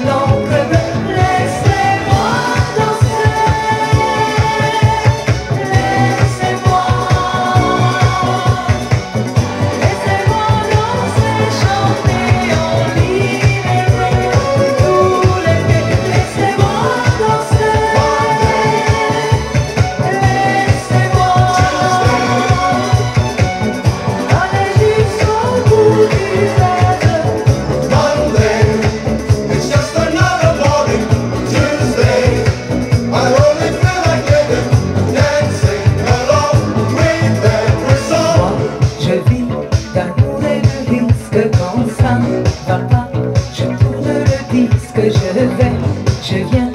Donc laissez-moi danser, laissez-moi danser, chanter en liberté tous les pieds. Laissez-moi danser, laissez-moi aller jusqu'au bout du rêve. Monday, it's just another morning. Tuesday, I only feel like living, dancing along with every song. Moi, je vis d'amour et de risque. Quand ça ne va pas, je tourne le disque. Je viens